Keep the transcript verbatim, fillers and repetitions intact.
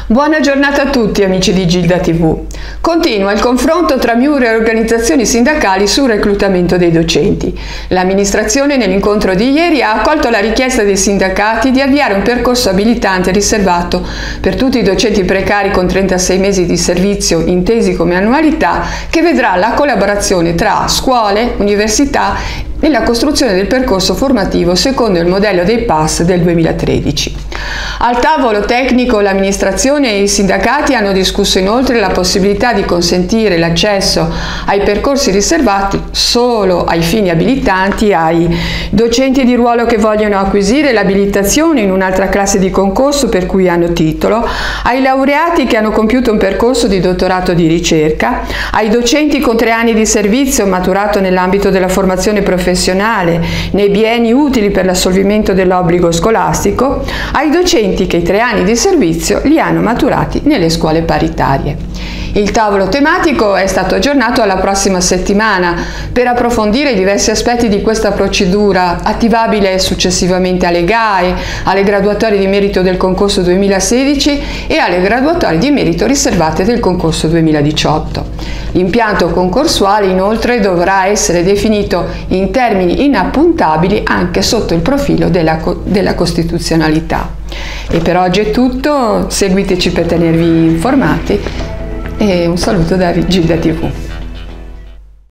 Buona giornata a tutti amici di Gilda tivù. Continua il confronto tra Miur e organizzazioni sindacali sul reclutamento dei docenti. L'amministrazione nell'incontro di ieri ha accolto la richiesta dei sindacati di avviare un percorso abilitante riservato per tutti i docenti precari con trentasei mesi di servizio intesi come annualità, che vedrà la collaborazione tra scuole, università nella costruzione del percorso formativo secondo il modello dei P A S del duemilatredici. Al tavolo tecnico l'amministrazione e i sindacati hanno discusso inoltre la possibilità di consentire l'accesso ai percorsi riservati solo ai fini abilitanti ai docenti di ruolo che vogliono acquisire l'abilitazione in un'altra classe di concorso per cui hanno titolo, ai laureati che hanno compiuto un percorso di dottorato di ricerca, ai docenti con tre anni di servizio maturato nell'ambito della formazione professionale nei bienni utili per l'assolvimento dell'obbligo scolastico, ai docenti che i tre anni di servizio li hanno maturati nelle scuole paritarie. Il tavolo tematico è stato aggiornato alla prossima settimana per approfondire i diversi aspetti di questa procedura, attivabile successivamente alle G A E, alle graduatorie di merito del concorso duemilasedici e alle graduatorie di merito riservate del concorso duemiladiciotto. L'impianto concorsuale inoltre dovrà essere definito in termini inappuntabili anche sotto il profilo della, della costituzionalità. E per oggi è tutto, seguiteci per tenervi informati e un saluto da Gilda tivù.